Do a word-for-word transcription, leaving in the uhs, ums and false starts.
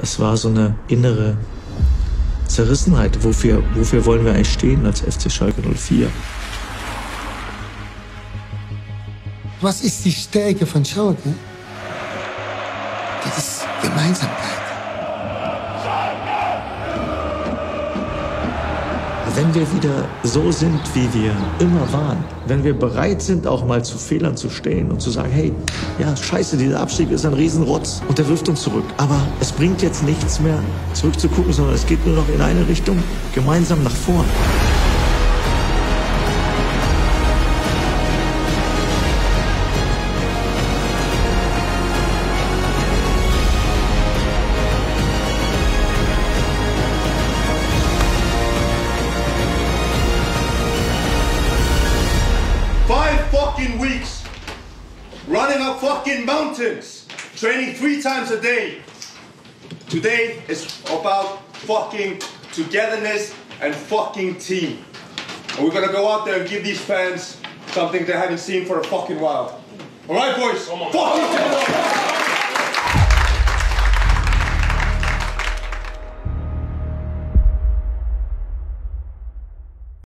Es war so eine innere Zerrissenheit. Wofür, wofür wollen wir eigentlich stehen als F C Schalke null vier? Was ist die Stärke von Schalke? Das ist Gemeinsamkeit. Wenn wir wieder so sind, wie wir immer waren, wenn wir bereit sind, auch mal zu Fehlern zu stehen und zu sagen, hey, ja, scheiße, dieser Abstieg ist ein Riesenrotz und der wirft uns zurück. Aber es bringt jetzt nichts mehr, zurückzugucken, sondern es geht nur noch in eine Richtung, gemeinsam nach vorn. Five fucking weeks, running up fucking mountains, training three times a day. Today is about fucking togetherness and fucking team. And we're gonna go out there and give these fans something they haven't seen for a fucking while. All right, boys? Fucking